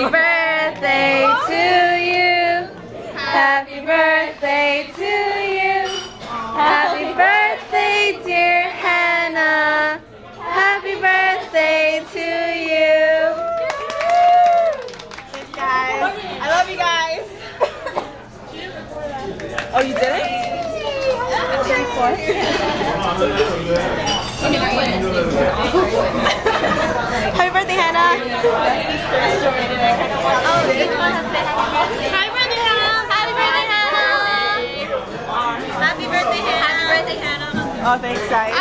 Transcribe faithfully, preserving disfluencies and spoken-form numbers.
Happy birthday to you. Happy birthday to you. Happy birthday, dear Hannah. Happy birthday to you. Thanks, guys. I love you guys. Oh, you did it? Happy birthday, Hannah. Oh, this one has been. Happy birthday, Hannah. Happy birthday, Hannah. Happy birthday, Hannah. Happy birthday, Hannah. Oh, thanks, guys.